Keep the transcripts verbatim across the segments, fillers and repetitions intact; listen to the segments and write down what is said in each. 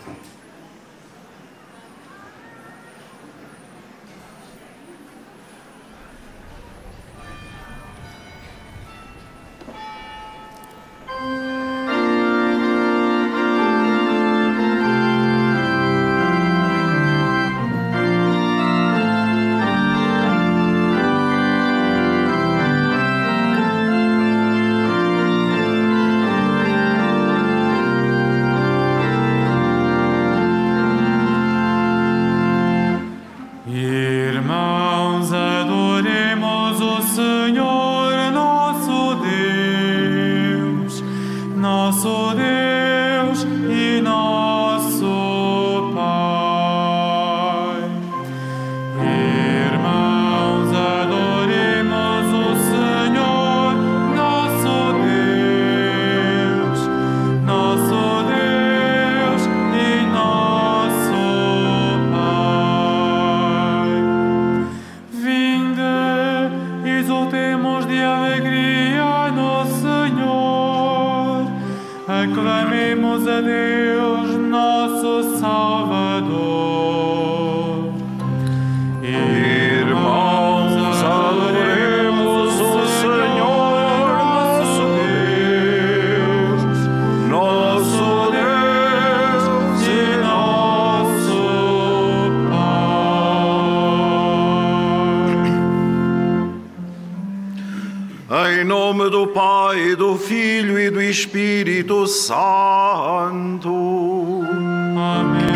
Espírito Santo. Amém.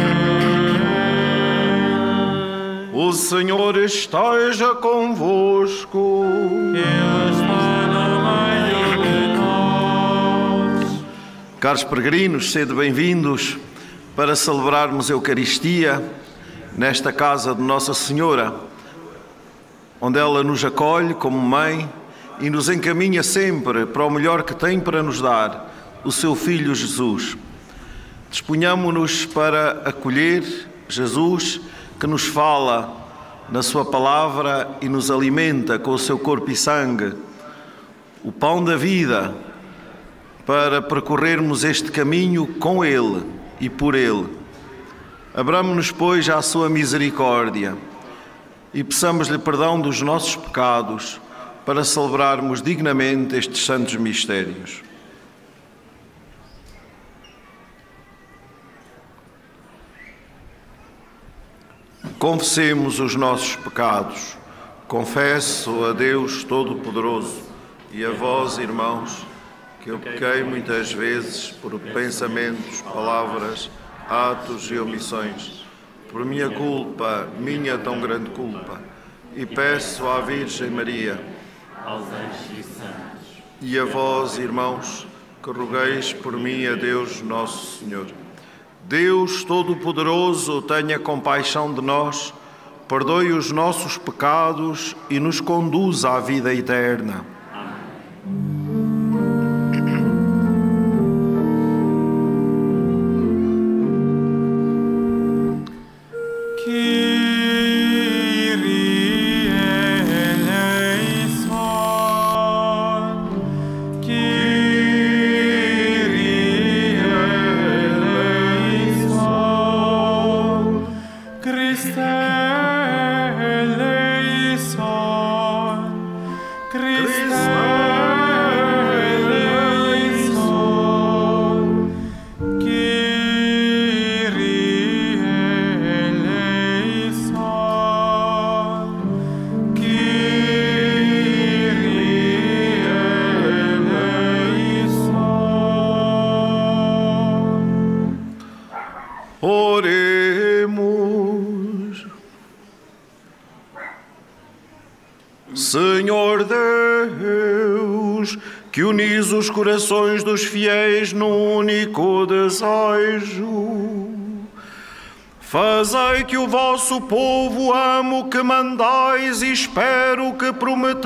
O Senhor esteja convosco. Ele está no meio de nós. Caros peregrinos, sede bem-vindos para celebrarmos a Eucaristia nesta casa de Nossa Senhora, onde ela nos acolhe como mãe e nos encaminha sempre para o melhor que tem para nos dar, o seu Filho Jesus. Disponhamo-nos para acolher Jesus, que nos fala na sua palavra e nos alimenta com o seu corpo e sangue, o pão da vida, para percorrermos este caminho com Ele e por Ele. Abramo-nos, pois, à sua misericórdia e peçamos-lhe perdão dos nossos pecados, para celebrarmos dignamente estes santos mistérios. Confessemos os nossos pecados. Confesso a Deus Todo-Poderoso e a vós, irmãos, que eu pequei muitas vezes por pensamentos, palavras, atos e omissões, por minha culpa, minha tão grande culpa, e peço à Virgem Maria, aos anjos e santos, e a vós, irmãos, que rogueis por mim a Deus Nosso Senhor. Deus Todo-Poderoso, tenha compaixão de nós, perdoe os nossos pecados e nos conduza à vida eterna. Oremos. Senhor Deus, que unis os corações dos fiéis num único desejo, fazei que o vosso povo ame o que mandais e espero que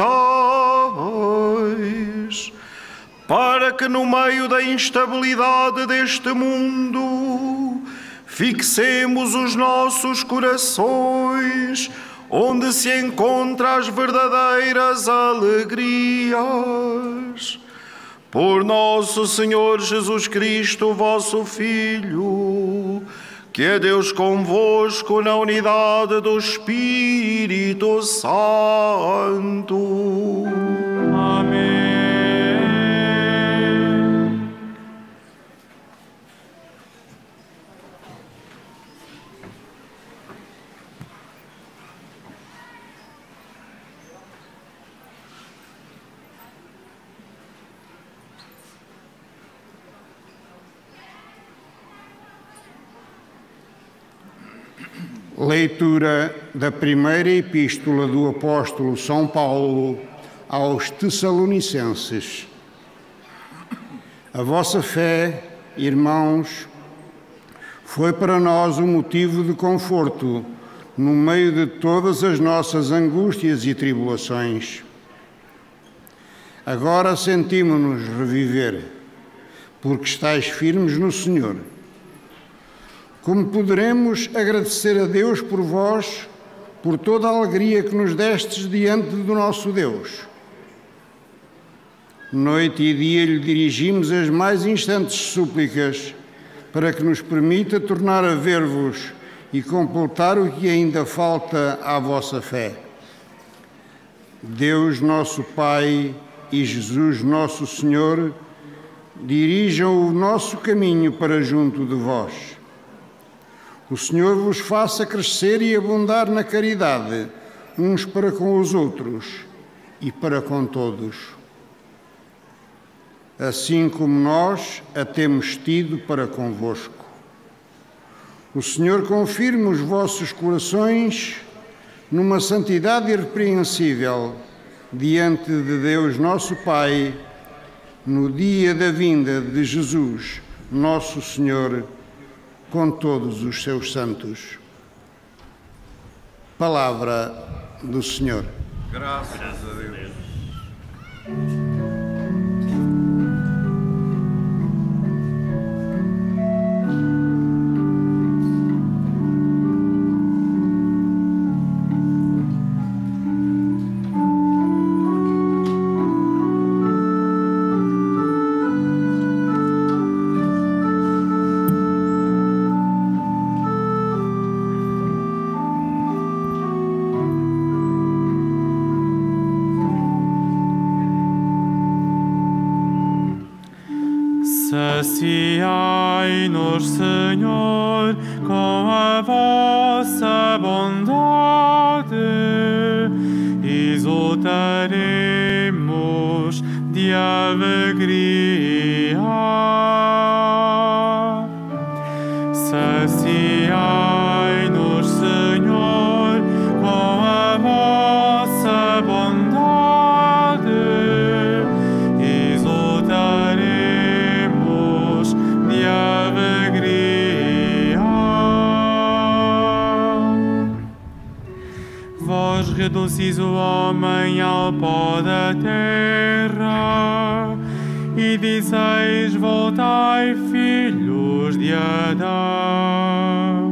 prometais, para que no meio da instabilidade deste mundo fixemos os nossos corações onde se encontram as verdadeiras alegrias. Por nosso Senhor Jesus Cristo, vosso Filho, Que é Deus convosco na unidade do Espírito Santo. Amém. Leitura da primeira epístola do apóstolo São Paulo aos Tessalonicenses. A vossa fé, irmãos, foi para nós um motivo de conforto no meio de todas as nossas angústias e tribulações. Agora sentimos-nos reviver, porque estáis firmes no Senhor. Como poderemos agradecer a Deus por vós, por toda a alegria que nos destes diante do nosso Deus? Noite e dia lhe dirigimos as mais instantes súplicas para que nos permita tornar a ver-vos e completar o que ainda falta à vossa fé. Deus nosso Pai e Jesus nosso Senhor dirijam o nosso caminho para junto de vós. O Senhor vos faça crescer e abundar na caridade, uns para com os outros e para com todos, assim como nós a temos tido para convosco. O Senhor confirme os vossos corações numa santidade irrepreensível diante de Deus nosso Pai, no dia da vinda de Jesus, nosso Senhor, com todos os seus santos. Palavra do Senhor. Graças a Deus. Saciai-nos, Senhor, com a vossa bondade, exultaremos de alegria. Saciai-nos, Senhor, com a vossa bondade, reduzis o homem ao pó da terra e dizeis: voltai, filhos de Adão.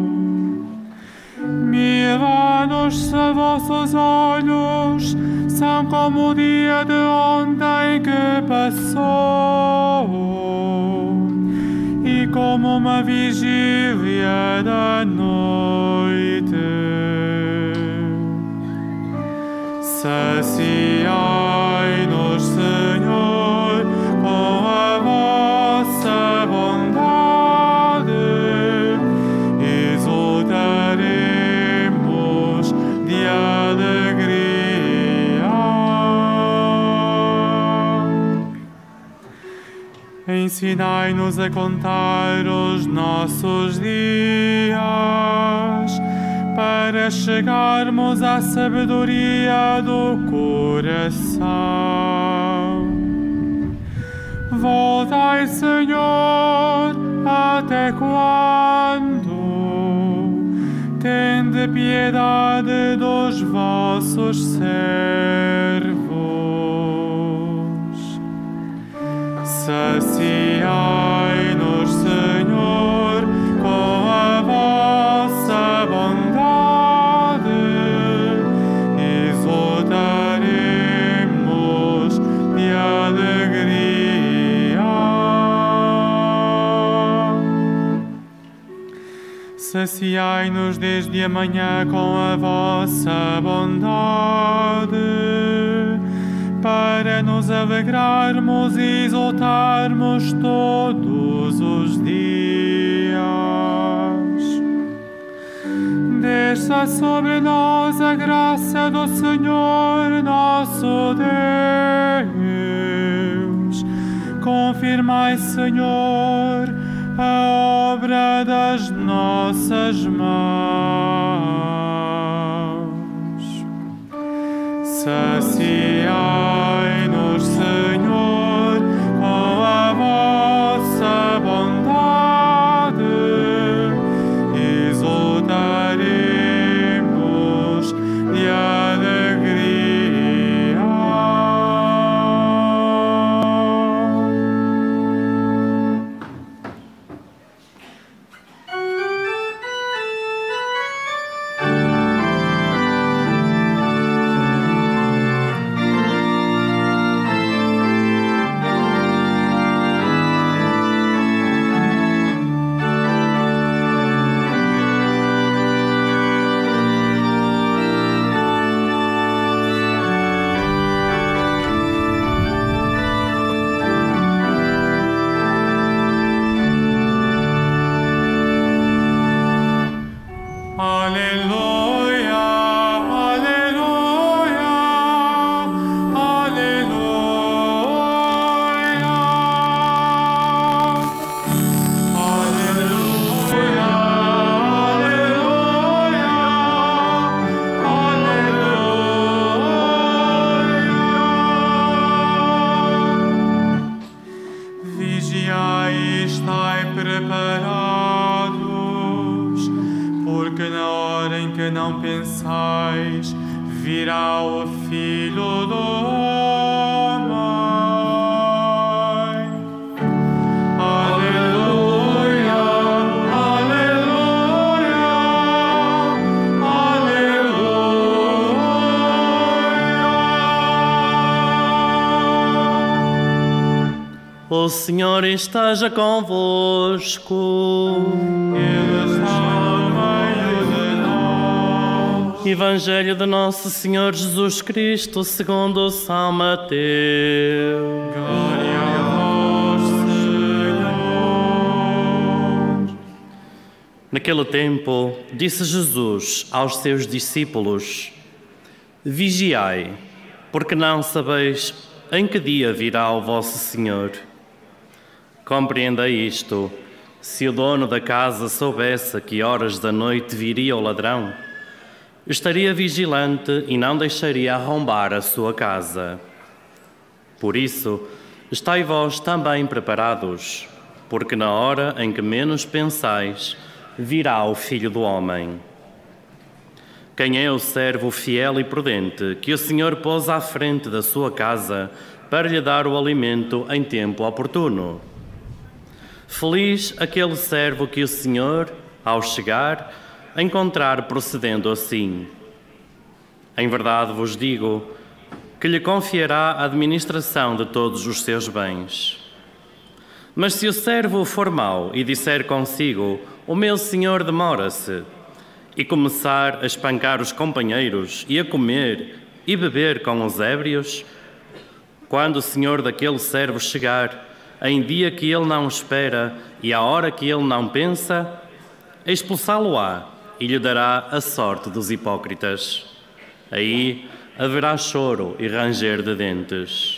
Mil anos a vossos olhos são como o dia de ontem que passou e como uma vigília da noite. Saciai-nos, Senhor, com a vossa bondade, exultaremos de alegria. Ensinai-nos a contar os nossos dias, para chegarmos à sabedoria do coração. Voltai, Senhor, até quando? Tende piedade dos vossos servos. Saciai-nos, Senhor, com a vossa bondade, Saciai-nos desde amanhã com a vossa bondade, para nos alegrarmos e exultarmos todos os dias. Desça sobre nós a graça do Senhor nosso Deus. Confirmai, Senhor, a obra das nossas mãos. Saciai-nos, Senhor, com a vossa bondade, exultaremos de alegria. O Senhor esteja convosco. Ele está no meio de nós. Evangelho de Nosso Senhor Jesus Cristo segundo São Mateus. Glória a vós, Senhor. Naquele tempo, disse Jesus aos seus discípulos: Vigiai, porque não sabeis em que dia virá o vosso Senhor. Compreendei isto: se o dono da casa soubesse a que horas da noite viria o ladrão, estaria vigilante e não deixaria arrombar a sua casa. Por isso, estai vós também preparados, porque na hora em que menos pensais, virá o Filho do Homem. Quem é o servo fiel e prudente que o Senhor pôs à frente da sua casa para lhe dar o alimento em tempo oportuno? Feliz aquele servo que o Senhor, ao chegar, encontrar procedendo assim. Em verdade vos digo que lhe confiará a administração de todos os seus bens. Mas se o servo for mau e disser consigo: o meu senhor demora-se, e começar a espancar os companheiros e a comer e beber com os ébrios, quando o senhor daquele servo chegar, em dia que ele não espera e à hora que ele não pensa, expulsá-lo-á e lhe dará a sorte dos hipócritas. Aí haverá choro e ranger de dentes.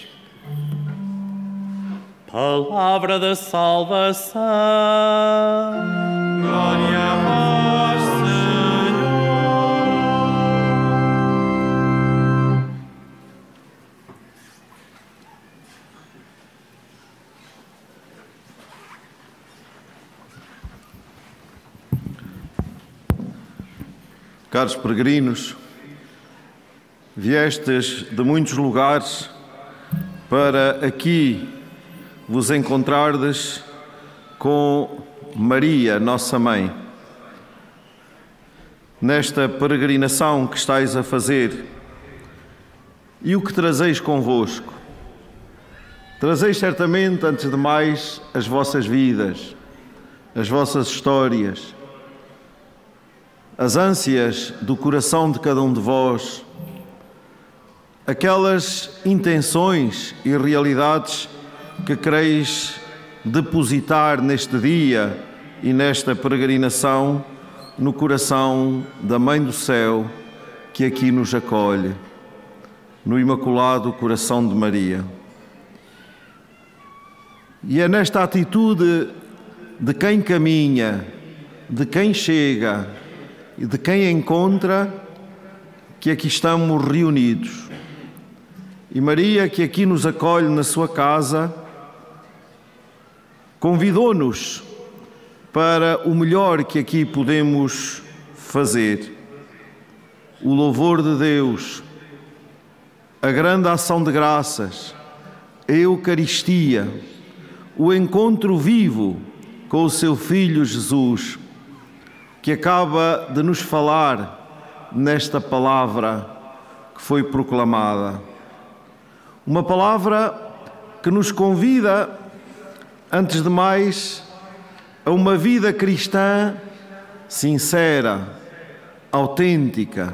Palavra da salvação. Glória a vós, Senhor. Caros peregrinos, viestes de muitos lugares para aqui vos encontrardes com Maria, nossa Mãe. Nesta peregrinação que estáis a fazer, e o que trazeis convosco? Trazeis certamente, antes de mais, as vossas vidas, as vossas histórias, as ânsias do coração de cada um de vós, aquelas intenções e realidades que quereis depositar neste dia e nesta peregrinação no coração da Mãe do Céu que aqui nos acolhe, no Imaculado Coração de Maria. E é nesta atitude de quem caminha, de quem chega e de quem encontra que aqui estamos reunidos. E Maria, que aqui nos acolhe na sua casa, convidou-nos para o melhor que aqui podemos fazer. O louvor de Deus, a grande ação de graças, a Eucaristia, o encontro vivo com o seu Filho Jesus, que acaba de nos falar nesta palavra que foi proclamada. Uma palavra que nos convida, antes de mais, a uma vida cristã sincera, autêntica,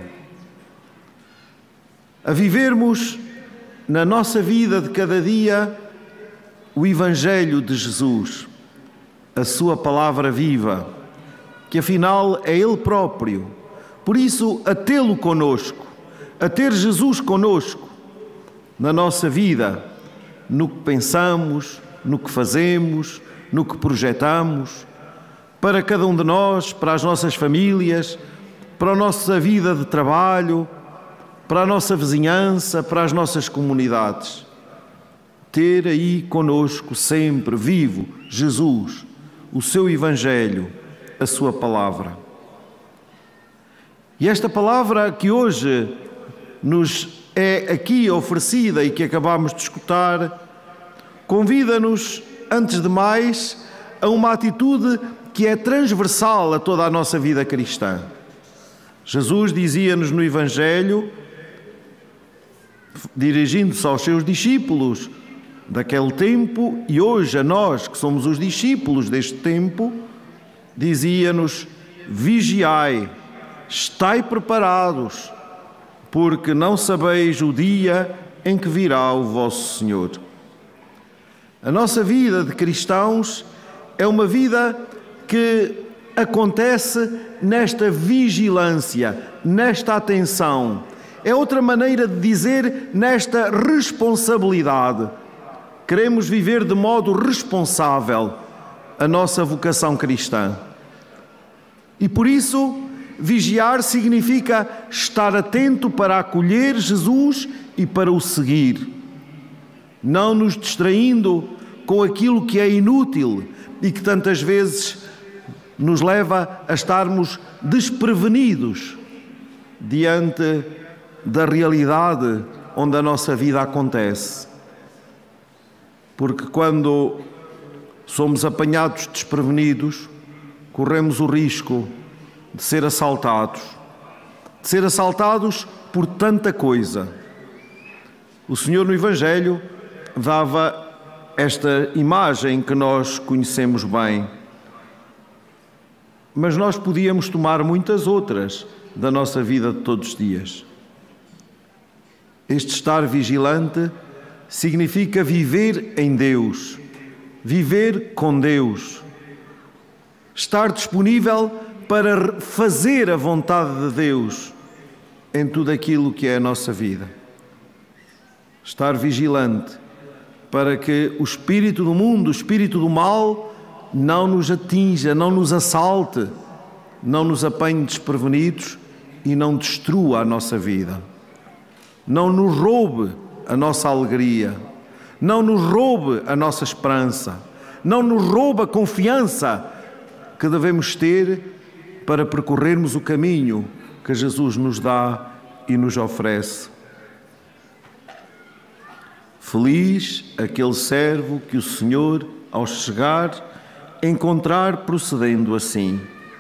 a vivermos na nossa vida de cada dia o Evangelho de Jesus, a sua palavra viva, que afinal é Ele próprio. Por isso, a tê-lo conosco, a ter Jesus conosco na nossa vida, no que pensamos, no que fazemos, no que projetamos, para cada um de nós, para as nossas famílias, para a nossa vida de trabalho, para a nossa vizinhança, para as nossas comunidades. Ter aí conosco sempre vivo Jesus, o seu Evangelho, a sua palavra. E esta palavra que hoje nos é aqui oferecida e que acabamos de escutar, convida-nos, antes de mais, a uma atitude que é transversal a toda a nossa vida cristã. Jesus dizia-nos no Evangelho, dirigindo-se aos seus discípulos daquele tempo, e hoje a nós, que somos os discípulos deste tempo, dizia-nos: vigiai, estai preparados, porque não sabeis o dia em que virá o vosso Senhor. A nossa vida de cristãos é uma vida que acontece nesta vigilância, nesta atenção. É outra maneira de dizer nesta responsabilidade. Queremos viver de modo responsável a nossa vocação cristã. E por isso, vigiar significa estar atento para acolher Jesus e para o seguir, não nos distraindo com aquilo que é inútil e que tantas vezes nos leva a estarmos desprevenidos diante da realidade onde a nossa vida acontece. Porque quando somos apanhados desprevenidos, corremos o risco de ser assaltados, de ser assaltados por tanta coisa. O Senhor no Evangelho dava esta imagem que nós conhecemos bem, mas nós podíamos tomar muitas outras da nossa vida de todos os dias. Este estar vigilante significa viver em Deus, viver com Deus, estar disponível para fazer a vontade de Deus em tudo aquilo que é a nossa vida. Estar vigilante para que o espírito do mundo, o espírito do mal, não nos atinja, não nos assalte, não nos apanhe desprevenidos e não destrua a nossa vida. Não nos roube a nossa alegria, não nos roube a nossa esperança, não nos roube a confiança que devemos ter para percorrermos o caminho que Jesus nos dá e nos oferece. Feliz aquele servo que o Senhor, ao chegar, encontrar procedendo assim.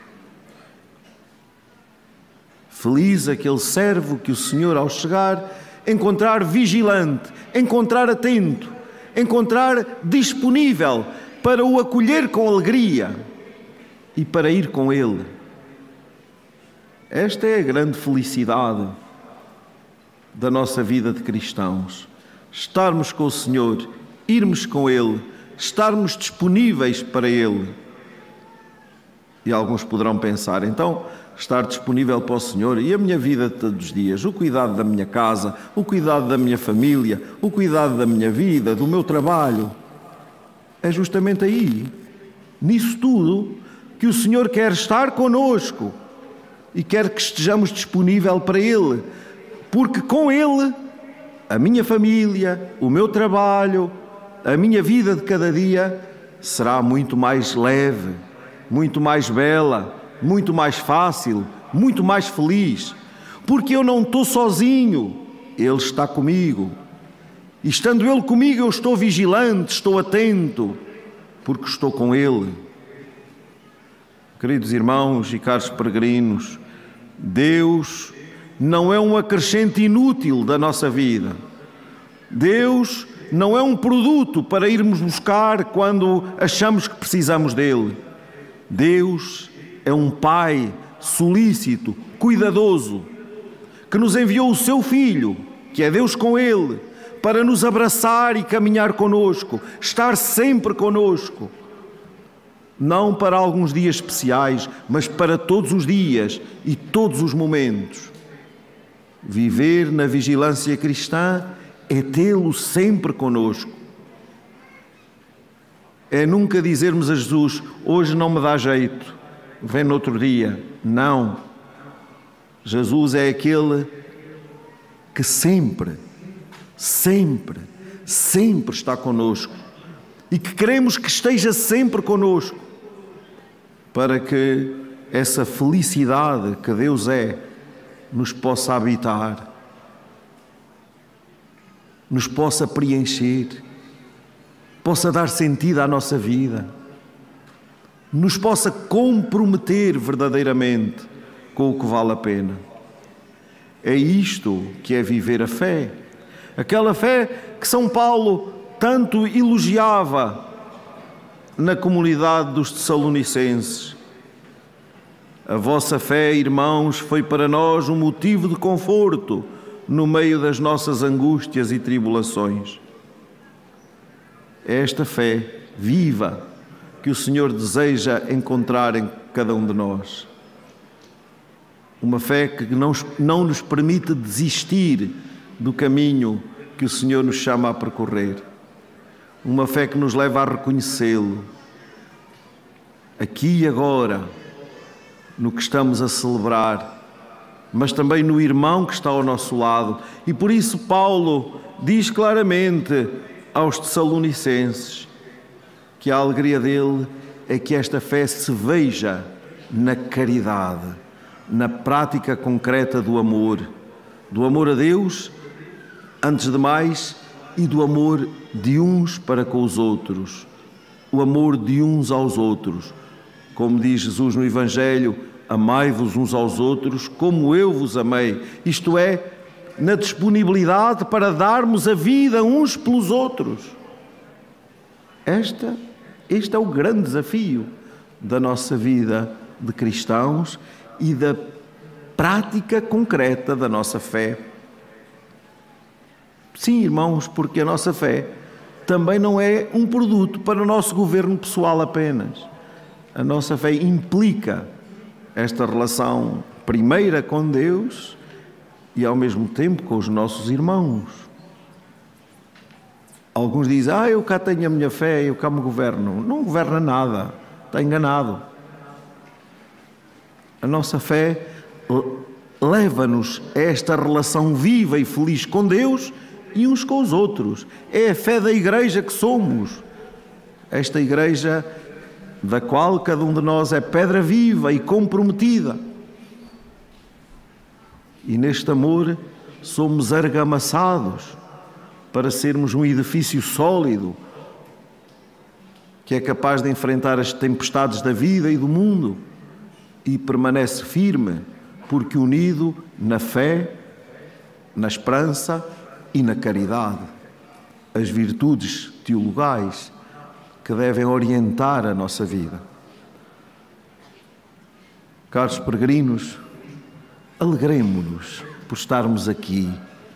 Feliz aquele servo que o Senhor, ao chegar, encontrar vigilante, encontrar atento, encontrar disponível para o acolher com alegria e para ir com ele. Esta é a grande felicidade da nossa vida de cristãos. Estarmos com o Senhor, irmos com Ele, estarmos disponíveis para Ele. E alguns poderão pensar, então, estar disponível para o Senhor e a minha vida de todos os dias, o cuidado da minha casa, o cuidado da minha família, o cuidado da minha vida, do meu trabalho. É justamente aí, nisso tudo, que o Senhor quer estar conosco e quer que estejamos disponíveis para Ele, porque com Ele, a minha família, o meu trabalho, a minha vida de cada dia será muito mais leve, muito mais bela, muito mais fácil, muito mais feliz, porque eu não estou sozinho, Ele está comigo. E estando Ele comigo, eu estou vigilante, estou atento, porque estou com Ele. Queridos irmãos e caros peregrinos, Deus não é um acrescente inútil da nossa vida. Deus não é um produto para irmos buscar quando achamos que precisamos dele. Deus é um Pai solícito, cuidadoso, que nos enviou o seu Filho, que é Deus com Ele, para nos abraçar e caminhar conosco, estar sempre conosco. Não para alguns dias especiais, mas para todos os dias e todos os momentos. Viver na vigilância cristã é tê-lo sempre conosco. É nunca dizermos a Jesus, hoje não me dá jeito, vem no outro dia. Não. Jesus é aquele que sempre, sempre, sempre está conosco e que queremos que esteja sempre conosco para que essa felicidade que Deus é nos possa habitar, nos possa preencher, possa dar sentido à nossa vida, nos possa comprometer verdadeiramente com o que vale a pena. É isto que é viver a fé. Aquela fé que São Paulo tanto elogiava na comunidade dos Tessalonicenses. A vossa fé, irmãos, foi para nós um motivo de conforto no meio das nossas angústias e tribulações. É esta fé viva que o Senhor deseja encontrar em cada um de nós. Uma fé que não, não nos permite desistir do caminho que o Senhor nos chama a percorrer. Uma fé que nos leva a reconhecê-lo, aqui e agora, no que estamos a celebrar, mas também no irmão que está ao nosso lado. E por isso Paulo diz claramente aos Tessalonicenses que a alegria dele é que esta fé se veja na caridade, na prática concreta do amor, do amor a Deus, antes de mais, e do amor de uns para com os outros, o amor de uns aos outros. Como diz Jesus no Evangelho, amai-vos uns aos outros como eu vos amei. Isto é, na disponibilidade para darmos a vida uns pelos outros. Esta, este é o grande desafio da nossa vida de cristãos e da prática concreta da nossa fé. Sim, irmãos, porque a nossa fé também não é um produto para o nosso governo pessoal apenas. A nossa fé implica esta relação primeira com Deus e ao mesmo tempo com os nossos irmãos. Alguns dizem, ah, eu cá tenho a minha fé, eu cá me governo. Não governa nada, está enganado. A nossa fé leva-nos a esta relação viva e feliz com Deus e uns com os outros. É a fé da Igreja que somos. Esta Igreja da qual cada um de nós é pedra viva e comprometida. E neste amor somos argamassados para sermos um edifício sólido que é capaz de enfrentar as tempestades da vida e do mundo e permanece firme, porque unido na fé, na esperança e na caridade, as virtudes teologais que devem orientar a nossa vida. Caros peregrinos, alegremo-nos por estarmos aqui.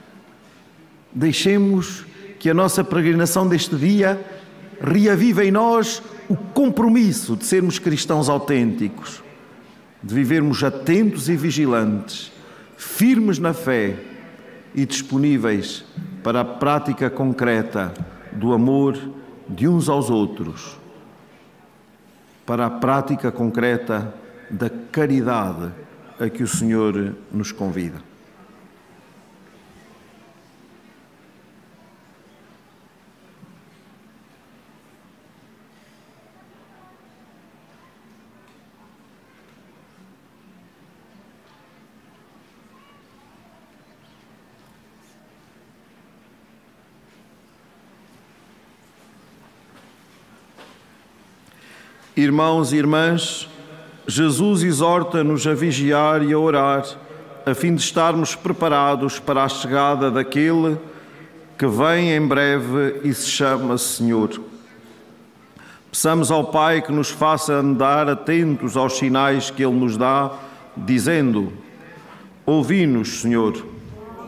Deixemos que a nossa peregrinação deste dia reavive em nós o compromisso de sermos cristãos autênticos, de vivermos atentos e vigilantes, firmes na fé e disponíveis para a prática concreta do amor de uns aos outros, para a prática concreta da caridade a que o Senhor nos convida. Irmãos e irmãs, Jesus exorta-nos a vigiar e a orar, a fim de estarmos preparados para a chegada daquele que vem em breve e se chama Senhor. Peçamos ao Pai que nos faça andar atentos aos sinais que Ele nos dá, dizendo: ouvi-nos, Senhor.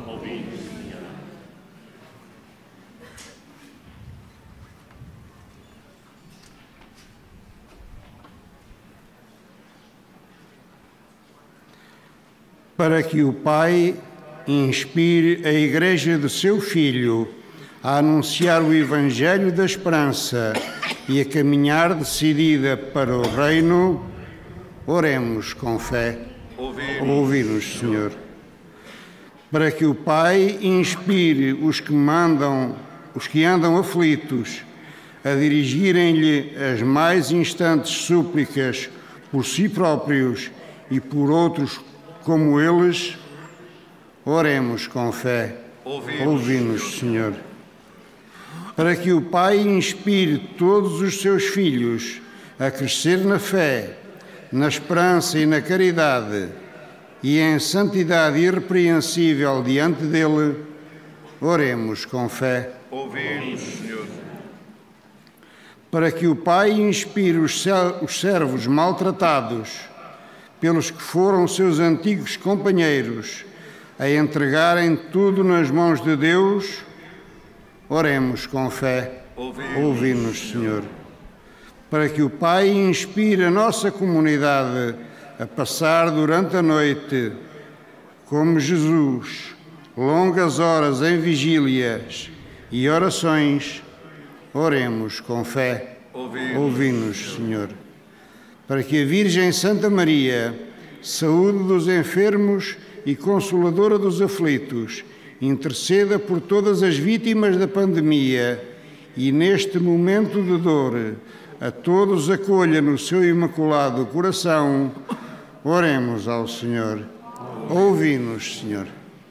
Para que o Pai inspire a Igreja de seu Filho a anunciar o Evangelho da Esperança e a caminhar decidida para o Reino, oremos com fé. Ouvi-nos, Senhor. Para que o Pai inspire os que mandam, os que andam aflitos, a dirigirem-lhe as mais instantes súplicas por si próprios e por outros como eles, oremos com fé. Ouvi-nos, Senhor. Para que o Pai inspire todos os seus filhos a crescer na fé, na esperança e na caridade, e em santidade irrepreensível diante dele, oremos com fé. Ouvi-nos, Senhor. Para que o Pai inspire os servos maltratados pelos que foram seus antigos companheiros a entregarem tudo nas mãos de Deus, oremos com fé. Ouvi-nos, Senhor. Para que o Pai inspire a nossa comunidade a passar durante a noite, como Jesus, longas horas em vigílias e orações, oremos com fé. Ouvi-nos, Senhor. Para que a Virgem Santa Maria, saúde dos enfermos e consoladora dos aflitos, interceda por todas as vítimas da pandemia e, neste momento de dor, a todos acolha no seu imaculado coração, oremos ao Senhor. Ouvi-nos, Senhor.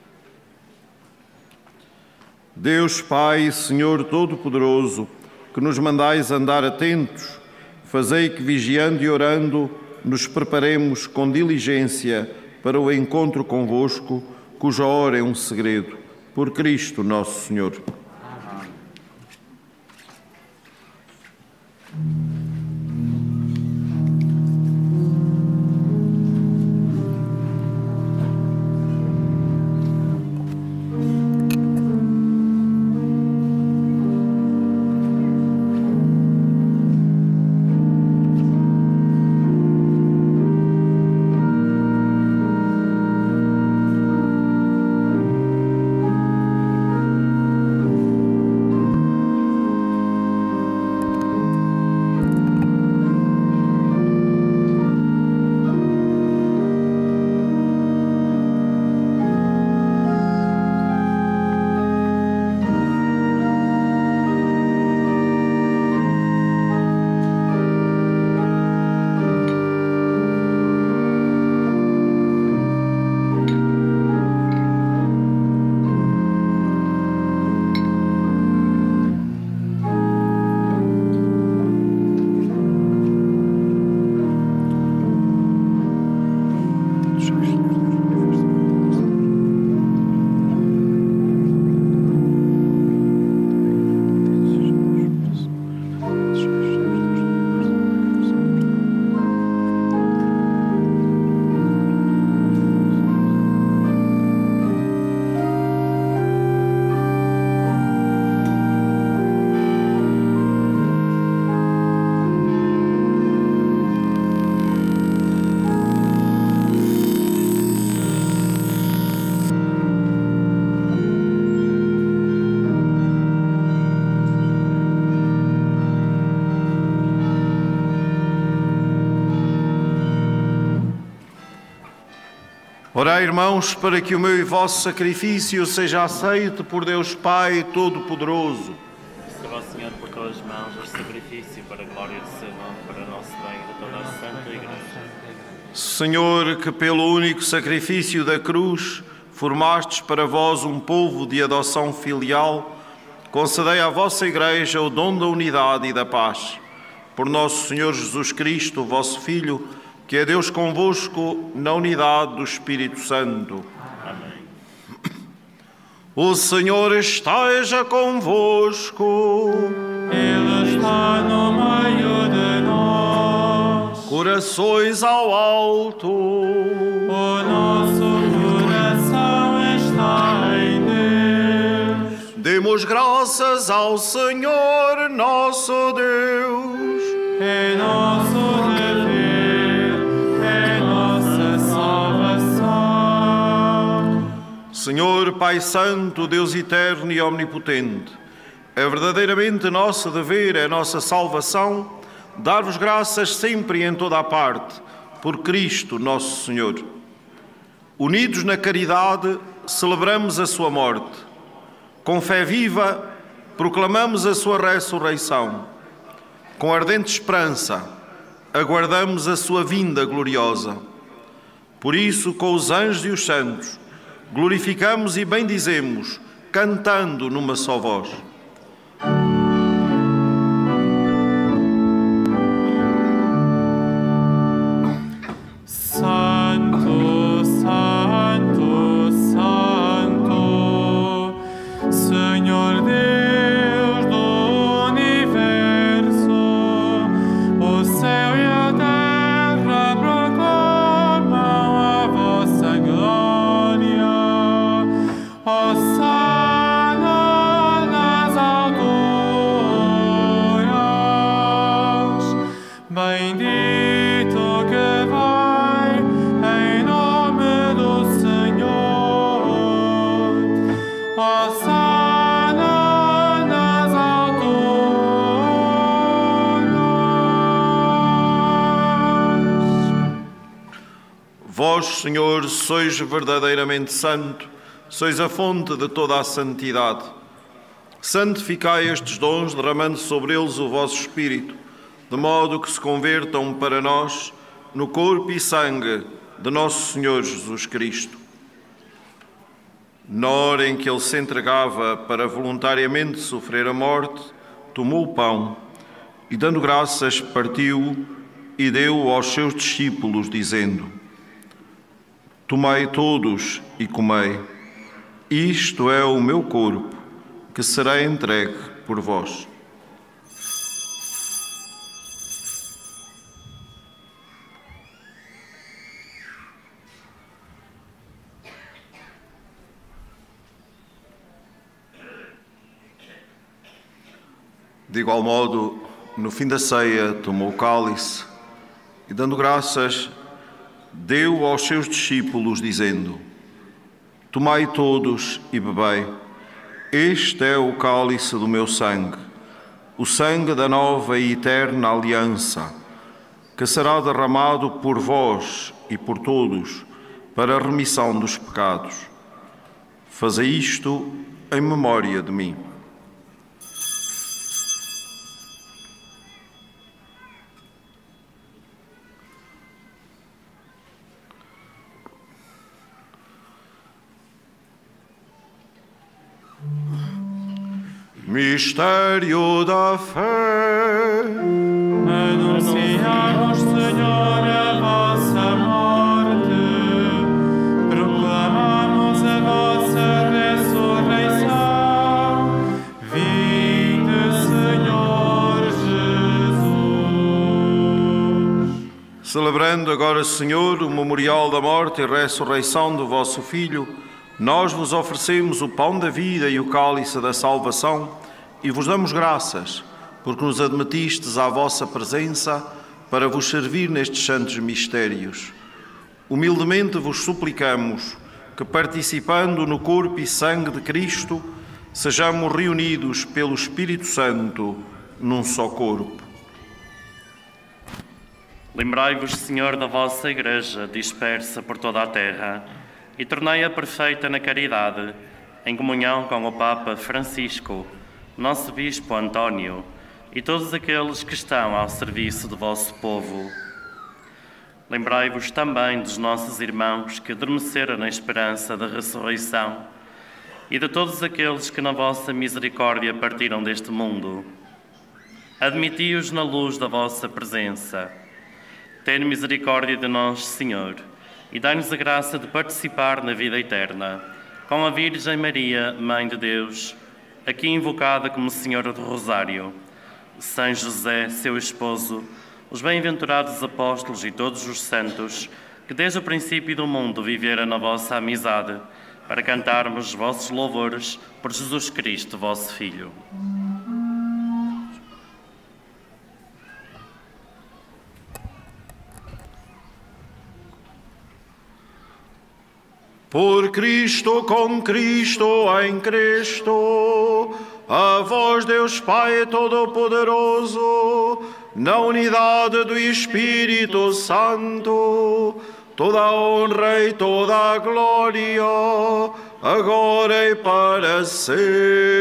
Deus Pai, Senhor Todo-Poderoso, que nos mandais andar atentos, fazei que, vigiando e orando, nos preparemos com diligência para o encontro convosco, cuja hora é um segredo. Por Cristo nosso Senhor. Orai, irmãos, para que o meu e vosso sacrifício seja aceito por Deus Pai Todo-Poderoso. Receba, Senhor, por tuas mãos o sacrifício para a glória do seu nome, para o nosso bem e de toda a Santa Igreja. Senhor, que pelo único sacrifício da cruz formastes para vós um povo de adoção filial, concedei à vossa Igreja o dom da unidade e da paz. Por nosso Senhor Jesus Cristo, vosso Filho, que é Deus convosco na unidade do Espírito Santo. Amém. O Senhor esteja convosco. Ele está no meio de nós. Corações ao alto. O nosso coração está em Deus. Demos graças ao Senhor nosso Deus. É nosso dever, é nossa salvação. Senhor Pai Santo, Deus eterno e omnipotente, é verdadeiramente nosso dever, é nossa salvação, dar-vos graças sempre e em toda a parte, por Cristo nosso Senhor. Unidos na caridade, celebramos a sua morte. Com fé viva, proclamamos a sua ressurreição. Com ardente esperança, aguardamos a sua vinda gloriosa. Por isso, com os anjos e os santos, glorificamos e bendizemos, cantando numa só voz. Santo, Santo, Santo, Senhor Deus do universo, o céu e a terra proclamam a vossa glória. Hosana nas alturas, bendito que vai em nome do Senhor. Hosana nas alturas. Vós, Senhor, sois verdadeiramente santo, sois a fonte de toda a santidade. Santificai estes dons, derramando sobre eles o vosso Espírito, de modo que se convertam para nós no corpo e sangue de nosso Senhor Jesus Cristo. Na hora em que ele se entregava para voluntariamente sofrer a morte, tomou o pão e, dando graças, partiu e deu aos seus discípulos, dizendo: Tomai todos e comei. Isto é o meu corpo, que será entregue por vós. De igual modo, no fim da ceia, tomou o cálice e, dando graças, deu aos seus discípulos, dizendo: Tomai todos e bebei. Este é o cálice do meu sangue, o sangue da nova e eterna aliança, que será derramado por vós e por todos para a remissão dos pecados. Fazei isto em memória de mim. Mistério da fé. Anunciamos, Senhor, a vossa morte, proclamamos a vossa ressurreição. Vinde, Senhor Jesus. Celebrando agora, Senhor, o memorial da morte e ressurreição do vosso Filho, nós vos oferecemos o pão da vida e o cálice da salvação e vos damos graças, porque nos admitistes à vossa presença para vos servir nestes santos mistérios. Humildemente vos suplicamos que, participando no corpo e sangue de Cristo, sejamos reunidos pelo Espírito Santo num só corpo. Lembrai-vos, Senhor, da vossa Igreja dispersa por toda a terra e tornei-a perfeita na caridade, em comunhão com o Papa Francisco, nosso Bispo António e todos aqueles que estão ao serviço do vosso povo. Lembrai-vos também dos nossos irmãos que adormeceram na esperança da ressurreição e de todos aqueles que na vossa misericórdia partiram deste mundo. Admiti-os na luz da vossa presença. Tenha misericórdia de nós, Senhor, e dai-nos a graça de participar na vida eterna, com a Virgem Maria, Mãe de Deus, aqui invocada como Senhora do Rosário, São José, seu esposo, os bem-aventurados apóstolos e todos os santos, que desde o princípio do mundo viveram na vossa amizade, para cantarmos os vossos louvores por Jesus Cristo, vosso Filho. Por Cristo, com Cristo, em Cristo, a vós, Deus Pai Todo-Poderoso, na unidade do Espírito Santo, toda a honra e toda a glória, agora e para sempre.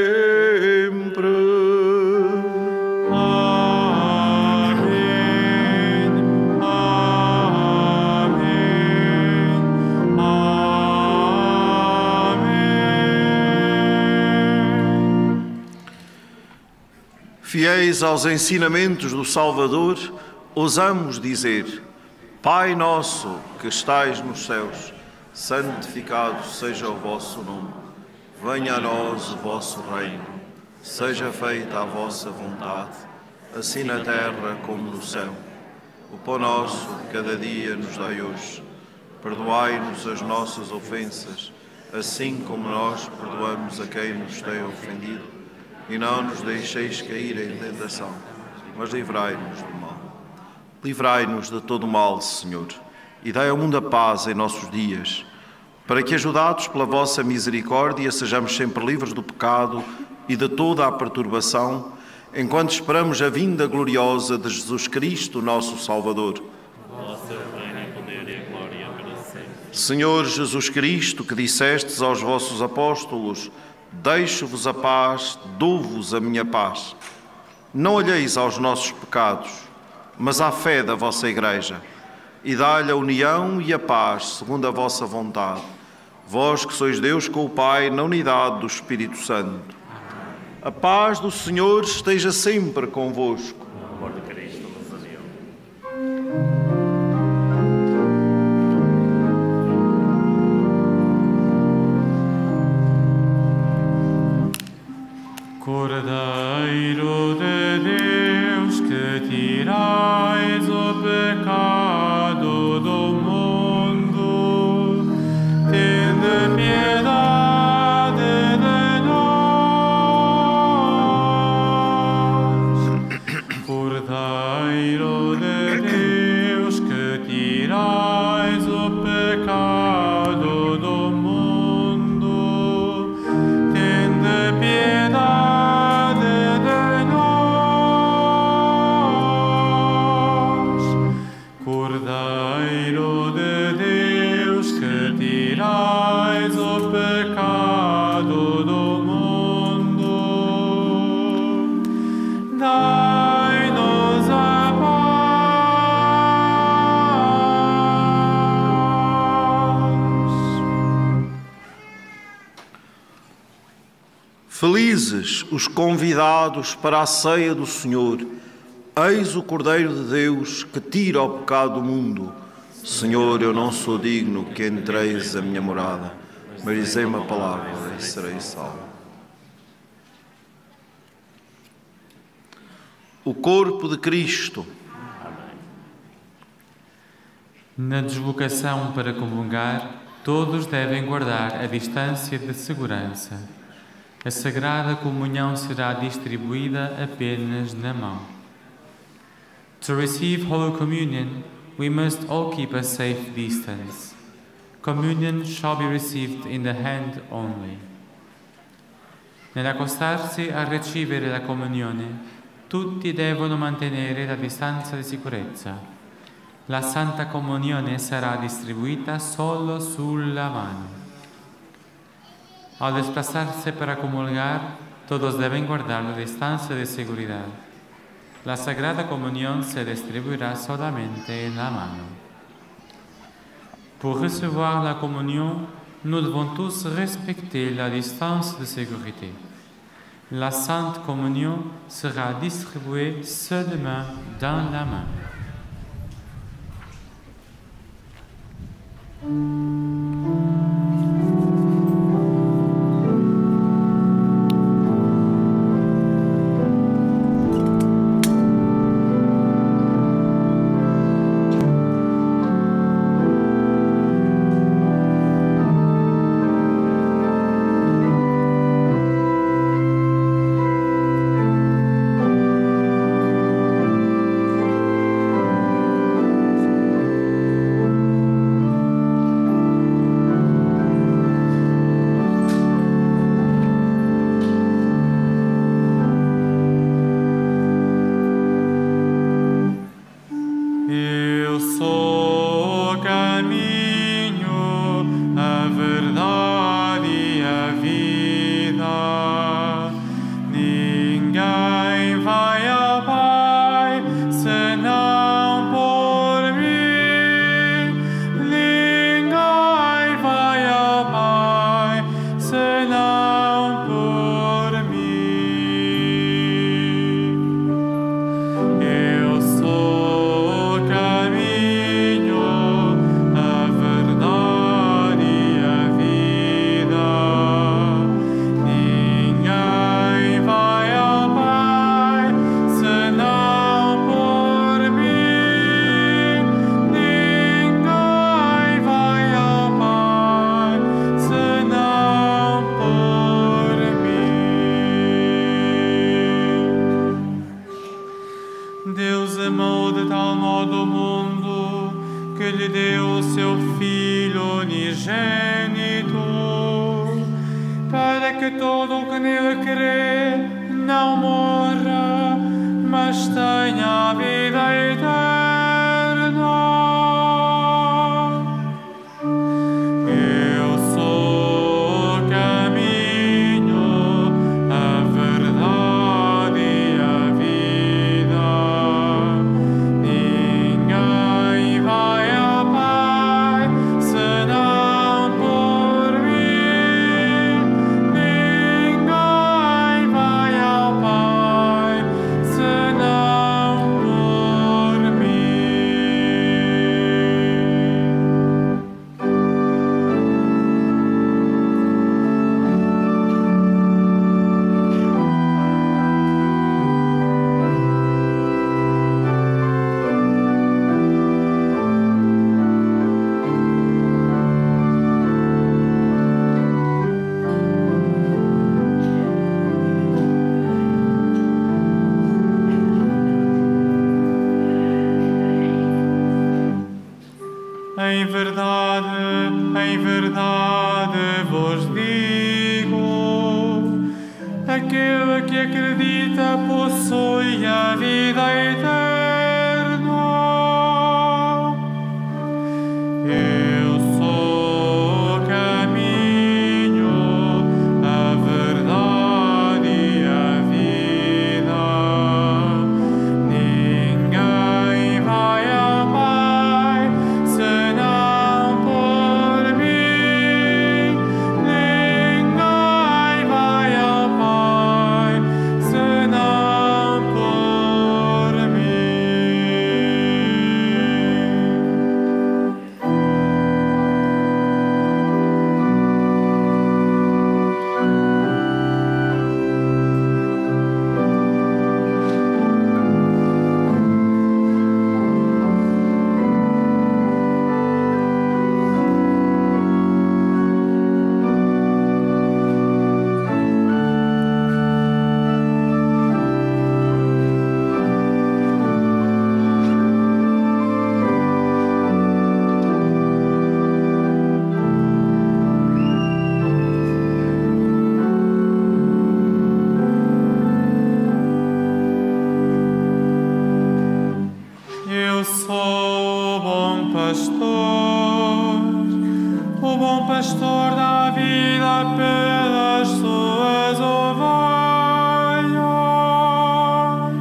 Fiéis aos ensinamentos do Salvador, ousamos dizer: Pai nosso que estais nos céus, santificado seja o vosso nome. Venha a nós o vosso reino. Seja feita a vossa vontade, assim na terra como no céu. O pão nosso de cada dia nos dai hoje. Perdoai-nos as nossas ofensas, assim como nós perdoamos a quem nos tem ofendido. E não nos deixeis cair em tentação, mas livrai-nos do mal. Livrai-nos de todo o mal, Senhor, e dai ao mundo a paz em nossos dias, para que, ajudados pela vossa misericórdia, sejamos sempre livres do pecado e de toda a perturbação, enquanto esperamos a vinda gloriosa de Jesus Cristo, nosso Salvador. Vosso reino e poder e glória para sempre. Senhor Jesus Cristo, que dissestes aos vossos apóstolos: deixo-vos a paz, dou-vos a minha paz. Não olheis aos nossos pecados, mas à fé da vossa Igreja, e dá-lhe a união e a paz, segundo a vossa vontade. Vós que sois Deus com o Pai, na unidade do Espírito Santo. A paz do Senhor esteja sempre convosco. O amor de Cristo nos uniu. Cordeiro de Deus, que tirais o pecado do mundo, tende piedade de nós. Cordeiro de Deus, que tirais o pecado do mundo, tende piedade. Felizes os convidados para a ceia do Senhor. Eis o Cordeiro de Deus que tira o pecado do mundo. Senhor, eu não sou digno que entreis a minha morada, mas dizei-me a palavra e serei salvo. O corpo de Cristo. Na deslocação para comungar, todos devem guardar a distância de segurança. A Sagrada Comunhão será distribuída apenas na mão. To receive Holy Communion, we must all keep a safe distance. Communion shall be received in the hand only. Nell'accostarsi a ricevere la comunione, tutti devono mantenere la distanza di sicurezza. La Santa Comunione sarà distribuita solo sulla mano. Al desplazarse para comulgar, todos deben guardar la distancia de seguridad. La Sagrada Comunión se distribuirá solamente en la mano. Pour recevoir la communion, nous devons tous respecter la distance de sécurité. La Sainte Communion sera distribuée seulement dans la main. Em verdade, em verdade vos digo, aquele que acredita possui a vida eterna. Eu sou o caminho, a verdade e a vida. Ninguém vai ao Pai senão por mim. Ninguém vai ao Pai senão por mim. O bom pastor dá vida pelas suas ovelhas.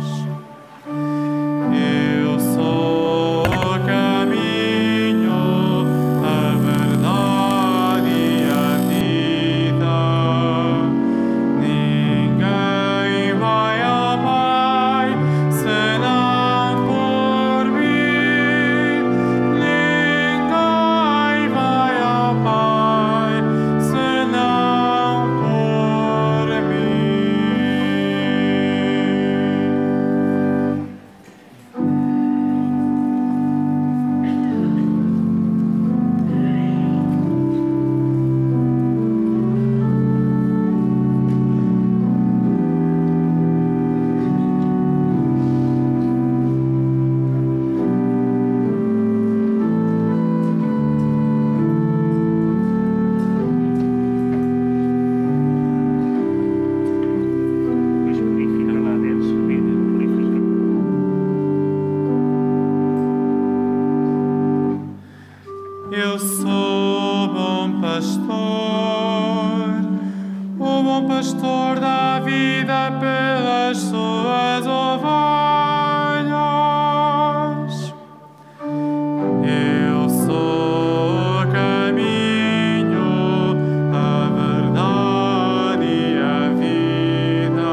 Eu sou o caminho, a verdade e a vida. Ninguém vai ao Pai senão por mim. Ninguém vai ao Pai senão por mim. Eu sou o bom pastor, o bom pastor dá vida pelas suas ovelhas. Eu sou o caminho, a verdade e a vida.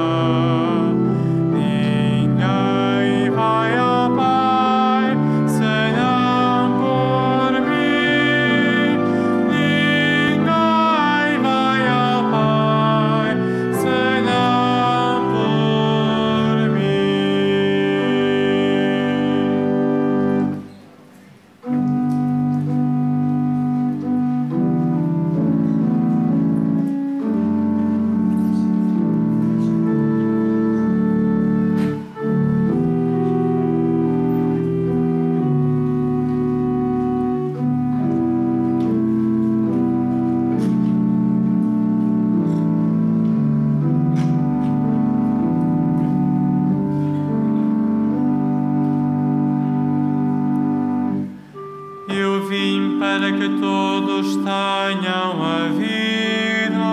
Ninguém vai ao Pai senão por mim. Ninguém vai ao Pai senão por mim. Eu vim para que todos tenham a vida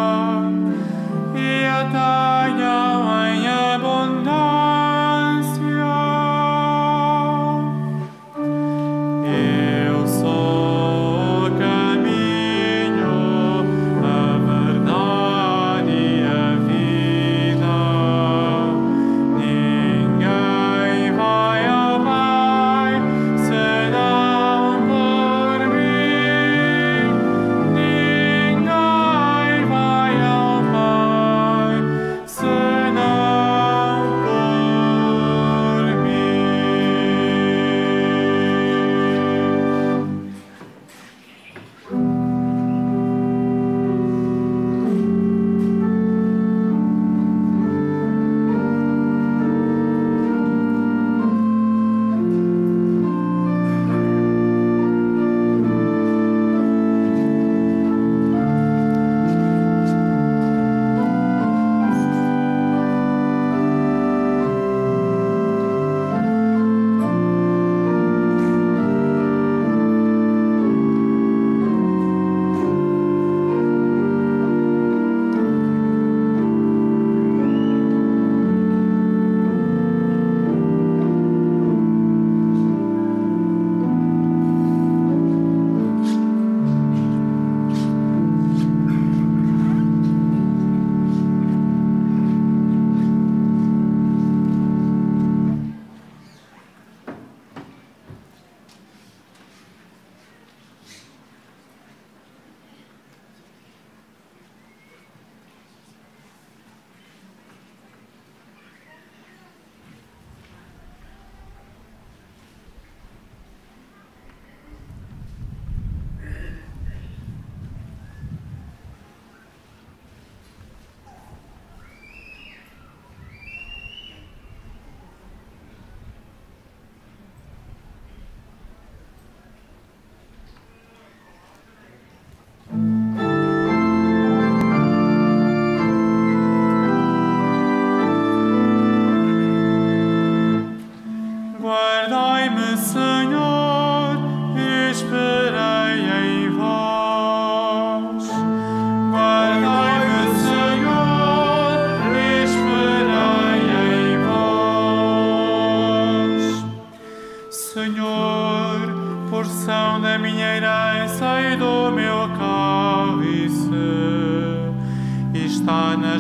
e a tenham em abundância. Eu sou o caminho, a verdade e a vida. Ninguém vai ao Pai senão por mim. Ninguém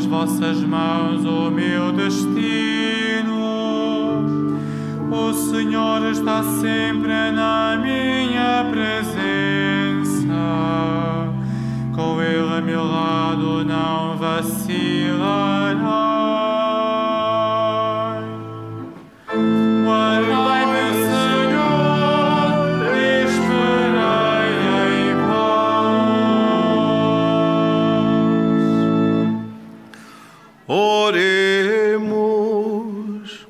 nas vossas mãos o meu destino. O Senhor está sempre na minha presença. Com Ele a meu lado não vacilará. Oremos.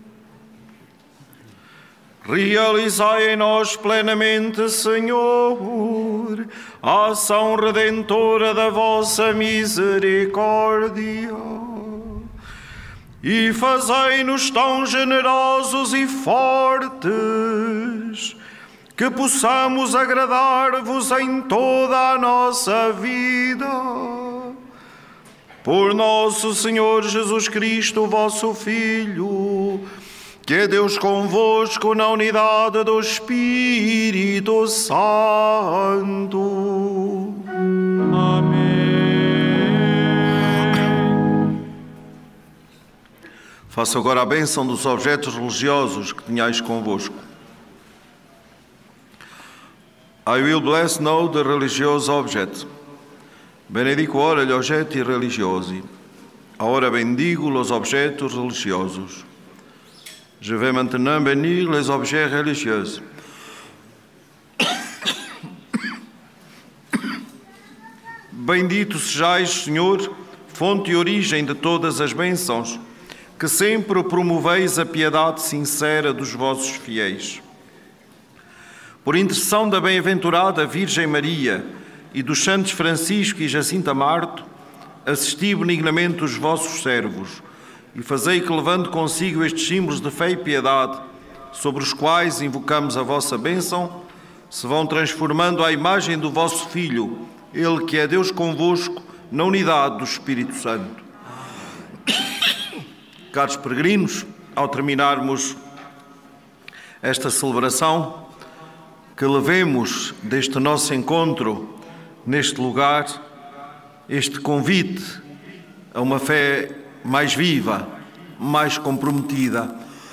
Realizai em nós plenamente, Senhor, a ação redentora da vossa misericórdia e fazei-nos tão generosos e fortes que possamos agradar-vos em toda a nossa vida. Por nosso Senhor Jesus Cristo, vosso Filho, que é Deus convosco na unidade do Espírito Santo. Amém. Faça agora a bênção dos objetos religiosos que tenhais convosco. I will bless now the religious objects. Benedico ora gli oggetti religiosi. Ora bendigo os objetos religiosos. Je vais maintenant bénir les objets religieux. Bendito sejais, Senhor, fonte e origem de todas as bênçãos, que sempre promoveis a piedade sincera dos vossos fiéis. Por intercessão da bem-aventurada Virgem Maria e dos santos Francisco e Jacinta Marto, assisti benignamente os vossos servos e fazei que, levando consigo estes símbolos de fé e piedade, sobre os quais invocamos a vossa bênção, se vão transformando à imagem do vosso Filho, Ele que é Deus convosco, na unidade do Espírito Santo. Caros peregrinos, ao terminarmos esta celebração, que levemos deste nosso encontro neste lugar este convite a uma fé mais viva, mais comprometida.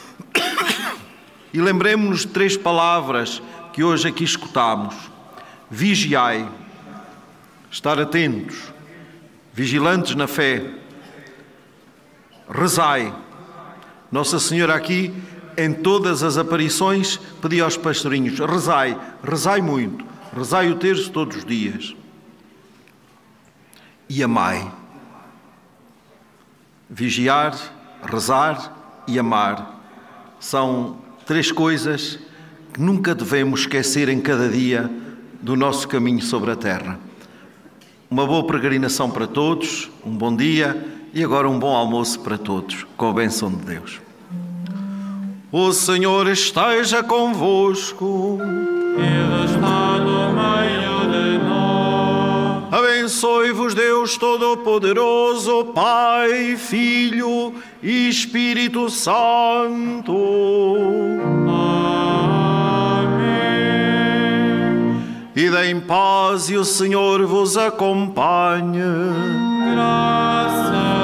E lembremos-nos de três palavras que hoje aqui escutamos. Vigiai, estar atentos, vigilantes na fé. Rezai. Nossa Senhora aqui, em todas as aparições, pedia aos pastorinhos, rezai, rezai muito, rezai o terço todos os dias. E amai. Vigiar, rezar e amar são três coisas que nunca devemos esquecer em cada dia do nosso caminho sobre a terra. Uma boa peregrinação para todos, um bom dia e agora um bom almoço para todos, com a bênção de Deus. O Senhor esteja convosco. Ele está no meio de nós. Abençoe-vos Deus Todo-Poderoso, Pai, Filho e Espírito Santo. Amém. Ide em paz e o Senhor vos acompanhe. Graças